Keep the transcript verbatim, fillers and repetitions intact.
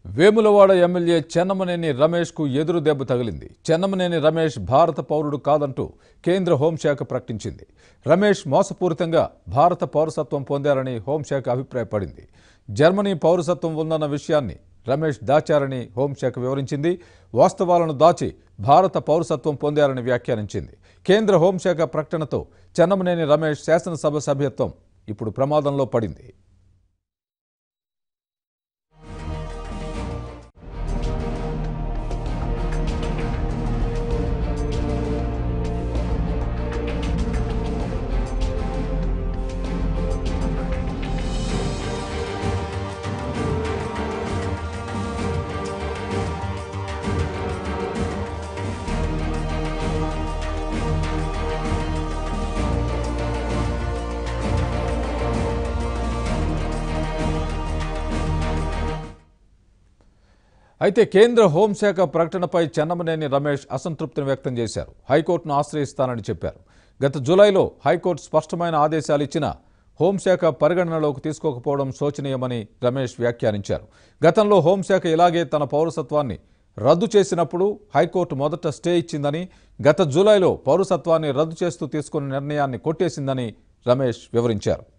Vemulawada MLA Chennamaneni Ramesh కు ఎదురు దెబ్బ తగిలింది. చెన్నమనేని రమేష్ భారత పౌరుడు కాదంటూ కేంద్ర హోంశాఖ ప్రకటించింది. రమేష్ మోసపూరితంగా భారత పౌరసత్వం పొందారని హోంశాఖ అభిప్రాయపడింది. జర్మనీ పౌరసత్వం ఉందన్న విషయాన్ని రమేష్ దాచారని హోంశాఖ వివరించింది. వాస్తవాలను దాచి భారత పౌరసత్వం పొందారని వ్యాఖ్యానించింది. కేంద్ర హోంశాఖ ప్రకటనతో చెన్నమనేని రమేష్ శాసనసభ సభ్యత్వం ఇప్పుడు ప్రమాదంలో పడింది. అయితే కేంద్ర హోంశాఖ ప్రకటనపై చెన్నమనేని రమేష్ అసంతృప్తిని వ్యక్తం చేశారు. హైకోర్టును ఆశ్రయిస్తానని చెప్పారు. గత జూలైలో హైకోర్టు స్పష్టమైన ఆదేశాలు ఇచ్చినా హోంశాఖ పరిగణనలోకి తీసుకోకపోవడం శోచనీయమని రమేష్ వ్యాఖ్యానించారు. గతంలో హోంశాఖ ఇలాగే తన పౌరసత్వాన్ని రద్దు చేసినప్పుడు హైకోర్టు మొదట స్టే ఇచ్చిందని, గత జూలైలో పౌరసత్వాన్ని రద్దు చేస్తూ తీసుకున్న నిర్ణయాన్ని కొట్టేసిందని రమేష్ వివరించారు.